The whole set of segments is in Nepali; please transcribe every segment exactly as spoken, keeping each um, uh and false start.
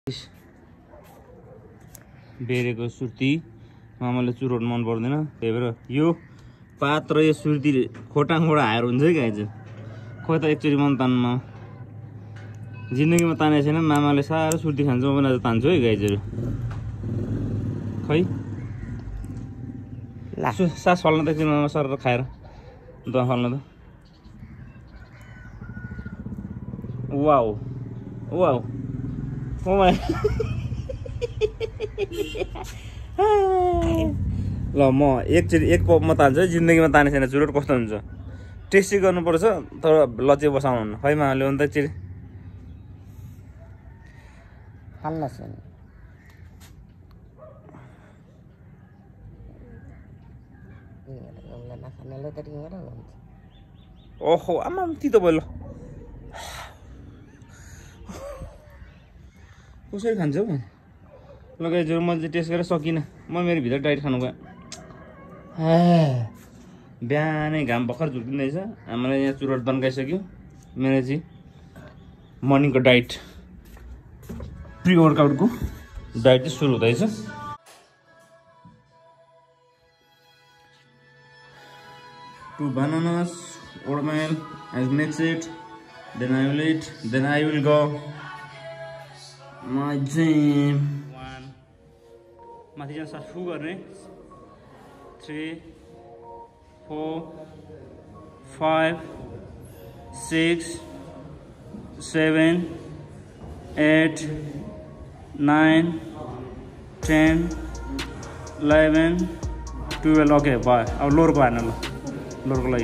बेरेको सुर्ती मामाले चुरोट मन पर्दैन, त्यही भएर यो पात र यो सुर्ती खोटाङबाट हायर हुन्छ है गाइज। खोइ त एकचोटि मन तान्नमा जिन्दगीमा तानेको छैन। मामाले साह्रो सुर्ती खान्छ, म पनि आज तान्छु है गाइजहरू। खै सास फल्न त एकछिन मामा सर खाएर दह फल्न त। वाउ वाउ ओ माई ल म एकचोटि एक पपमा तान्छु है। जिन्दगीमा ताने छैन चुरोट, कस्तो हुन्छ टेस्टी गर्नुपर्छ तर लचे बसाउनु। खै मामाले अन्त एकचोटि ओहो आमा तितो भयो। ल कसरी खान्छ हौ? ल गाइजहरु मैले चाहिँ टेस्ट गरेर सकिनँ। म मेरो भित्र डाइट खानु गएँ। बिहानै घाम भर्खर झुक्किँदैछ। हामीले यहाँ चुरोट तन्काइसक्यो। मेरो चाहिँ मर्निङको डाइट प्री वर्कआउटको डाइट चाहिँ सुरु हुँदैछ। Two bananas, oatmeal, I mix it, then I will eat, then I will go my gym. One, माथि जान सास फु गर्ने. Three, four, five, six, seven, eight, nine, ten, eleven, twelve. Okay, bye. अब लोर को हार्नु ल. लोरको लागि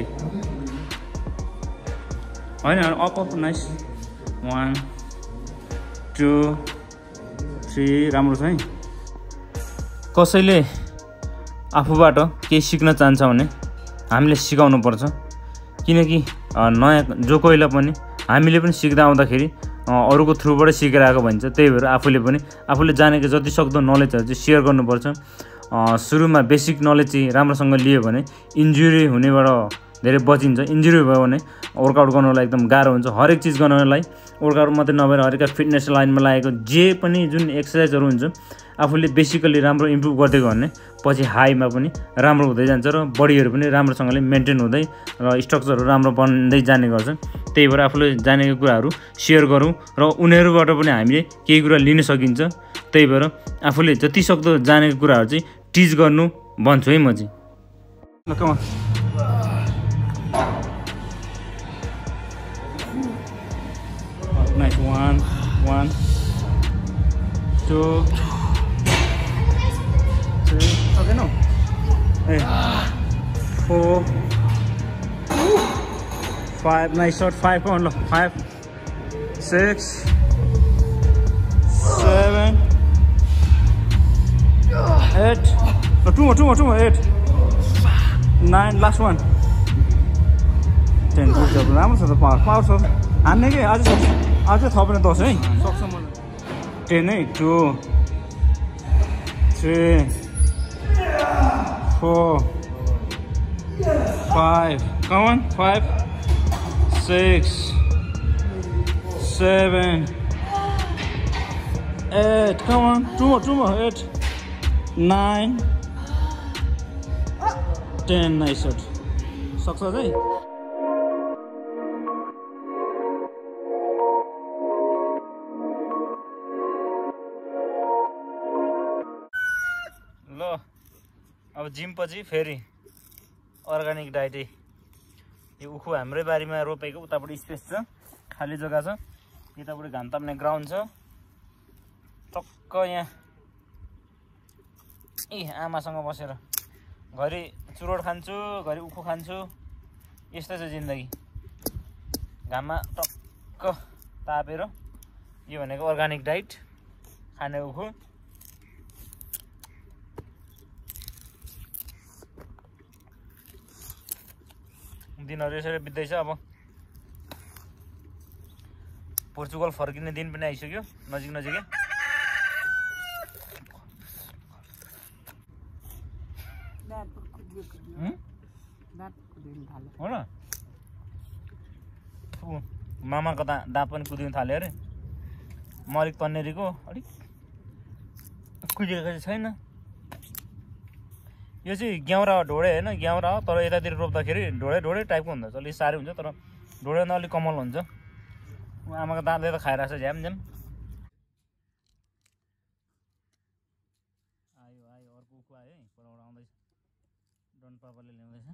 होइन up up nice. One two three राम्रो छ है. कसैले आफूबाट केही सिक्न चाहन्छ भने हामीले सिकाउनु पर्छ. किनकि नयाँ जो कोहीलाई पनि हामीले पनि सिक्दा आउँदाखेरि अरूको थ्रुबाट सिकेर आएको भन्छ. त्यही भएर आफूले पनि आफूले जानेको जति सक्दो नलेजहरू चाहिँ सेयर गर्नुपर्छ. सुरुमा बेसिक नलेज चाहिँ राम्रोसँग लियो भने इन्जुरी हुनेबाट धेरै बचिन्छ. इन्जुरी भयो भने वर्कआउट गर्नलाई एकदम गाह्रो हुन्छ. हरेक चिज गर्नलाई वर्कआउट मात्रै नभएर हरेक फिटनेस लाइनमा लागेको जे पनि जुन एक्सर्साइजहरू हुन्छ आफूले बेसिकली राम्रो इम्प्रुभ गर्दै गयो भने पछि हाईमा पनि राम्रो हुँदै जान्छ र बडीहरू पनि राम्रोसँगले मेन्टेन हुँदै र स्ट्रक्चरहरू राम्रो बन्दै जाने गर्छ. त्यही भएर आफूले जानेको कुराहरू सेयर गरौँ र उनीहरूबाट पनि हामीले केही कुरा लिन सकिन्छ. त्यही भएर आफूले जति सक्दो जानेको कुराहरू चाहिँ टिच गर्नु भन्छु है म चाहिँ. ल come on. Nice. One one two three. Okay no. A four five. Nice shot. Five. Come on. ल five six seven eight, no, two more, two more, two more, eight, nine, last one, ten. Good job. राम्रो छ त पावर पावर छ. हान्ने के आज आज थप्ने दस है सक्छ मलाई. ten है. two, three, four, five. Come on. five, six, seven, eight. Come on. Two more, two more. eight. Nine, ten. Nice shot. सक्छ है. ल अब जिम पछि फेरि अर्गानिक डाइट. यो उखु हाम्रै बारीमा रोपेको. उतापट्टि स्पेस छ, खाली जग्गा छ. यतापट्टि घाम ताप्ने ग्राउन्ड छ. टक्क यहाँ ए आमासँग बसेर घरि चुरोट खान्छु, घरि उखु खान्छु. यस्तै छ जिन्दगी. घाममा टक्क तापेर यो भनेको अर्गानिक डाइट खाने उखु. दिनहरू यसरी बित्दैछ. अब पोर्चुगल फर्किने दिन पनि आइसक्यो. नजिक नजिकै. हो न. मामाको दा दाँत पनि कुदिनु थाल्यो अरे. मलिक तन्नेरीको अलिक कुहिएको चाहिँ छैन। यो चाहिँ ग्याउरा ढोडे होइन, ग्याउरा हो, तर यतातिर रोप्दाखेरि ढोडे ढोडे टाइपको हुन्छ, अलिक साह्रै हुन्छ, तर ढोडे भन्दा अलिक कमल हुन्छ। आमाको दाँतले त खाइरहेको छ झ्याम झ्याम। आयो आयो अर्को उखु आयो है, परबाट आउँदैछ, डन पापाले ल्याउँदैछ।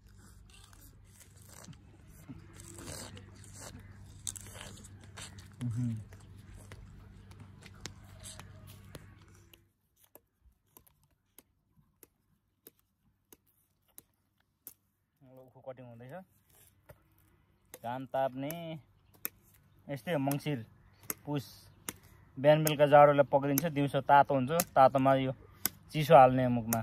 उखु कटिङ हुँदैछ। घाम ताप्ने यस्तै हो मङ्सिर पुस। बिहान बेलुका जाडोले पक्रिन्छ, दिउँसो तातो हुन्छ, तातोमा यो चिसो हाल्ने मुखमा।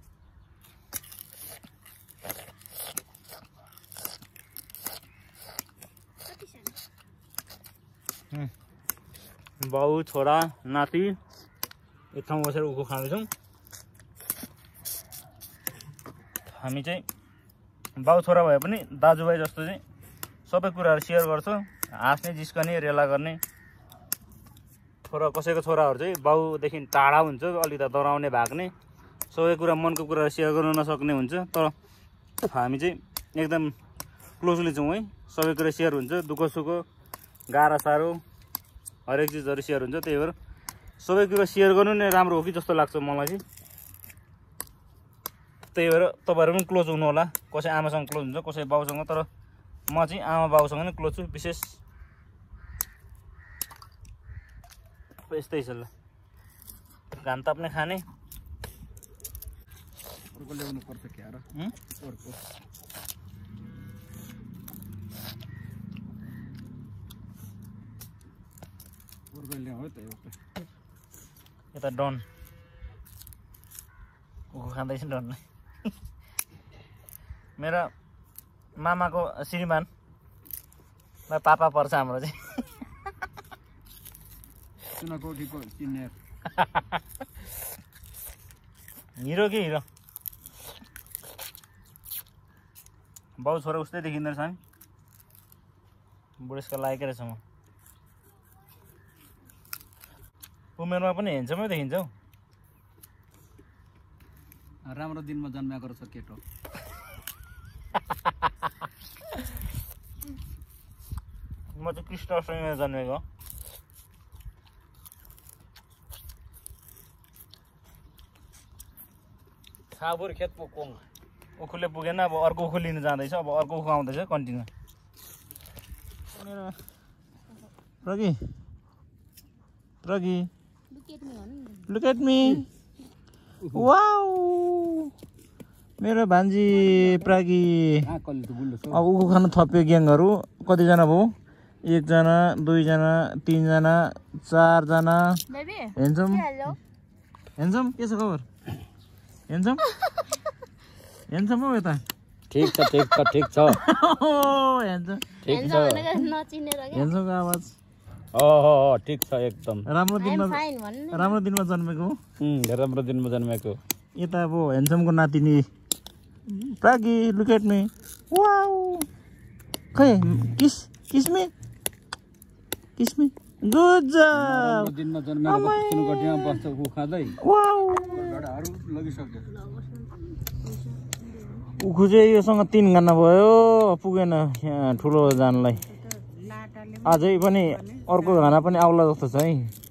बाउ छोरा नाति एक ठाउँ बसेर उखु खाँदैछौँ। हामी चाहिँ बाउ छोरा भए पनि दाजुभाइ जस्तो चाहिँ सबै कुराहरू सेयर गर्छ। हाँस्ने जिस्कने रेला गर्ने। छोरा कसैको छोराहरू चाहिँ बाउदेखि टाढा हुन्छ, अलिकति डराउने भाग्ने, सबै कुरा मनको कुरा सेयर गर्न नसक्ने हुन्छ। तर हामी चाहिँ एकदम क्लोजली छौँ है, सबै कुरा सेयर हुन्छ, दुःख सुख गाह्रो साह्रो हरेक चिजहरू सेयर हुन्छ। त्यही भएर सबै कुरा सेयर गर्नु नै राम्रो हो कि जस्तो लाग्छ मलाई चाहिँ। त्यही भएर तपाईँहरू पनि क्लोज हुनु होला। कसै आमासँग क्लोज हुन्छ, कसै बाउसँग, तर म चाहिँ आमा बाउसँग नै क्लोज छु विशेष। यस्तै छ ल, घाम ताप्ने खाने। अर्को ल्याउनु पर्छ क्या र अर्को अर्को ल्याऊ त। यता डन उखु खाँदैछ डनले। मेरो मामाको श्रीमान पापा पर्छ हाम्रो चाहिँ। सुनकोटीको सिनियर हिरो कि हिरो। बाउ छोरा उस्तै देखिँदो रहेछ हामी। बुढेसकाल लागेकै रहेछ म। उमेरमा पनि हेन्समै देखिन्छ हौ। राम्रो दिनमा जन्मेको रहेछ केटो। म चाहिँ कृष्णसँग जन्मेको। खाबुर खेत पुग्छ। उखुले पुगेन, अब अर्को उखु लिनु जाँदैछ। अब अर्को उखु आउँदैछ continue. Pragi Pragi look at me. Wow मेरो भान्जी प्रागी। अब उखु खानु थप्यो ग्याङहरू। कतिजना भयो? एकजना, दुईजना, तिनजना, चारजना। हेन्सम हेन्सम के छ खबर? हेन्सम हेन्सम हो यता। ठिक छ ठिक छ ठिक छ हेन्सम हेन्समको आवाज। ओहो ठिक छ एकदम। राम्रो दिनमा राम्रो दिनमा जन्मेको हो। राम्रो दिनमा जन्मेको। यता अब हेन्समको नातिनी Pragi look at me. Wow खै kiss kiss me kiss me. Good job. दिनमा जन्मेको सुनकोटीमा बस्छ उखु खाँदै। वाउ घडाहरू लगिसक्यो। उखु चाहिँ योसँग तिन घन्टा भयो, पुगेन यहाँ ठुलो जानलाई। अझै पनि अर्को घाना पनि आउला जस्तो छ है।